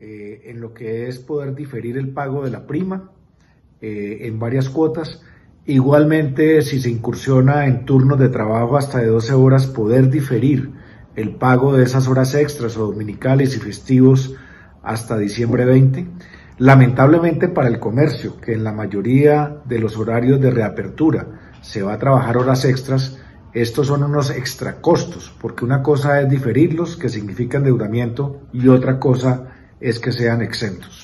en lo que es poder diferir el pago de la prima en varias cuotas. Igualmente, si se incursiona en turnos de trabajo hasta de 12 horas, poder diferir el pago de esas horas extras o dominicales y festivos hasta diciembre 20. Lamentablemente para el comercio, que en la mayoría de los horarios de reapertura se va a trabajar horas extras, estos son unos extra costos, porque una cosa es diferirlos, que significa endeudamiento, y otra cosa es que sean exentos.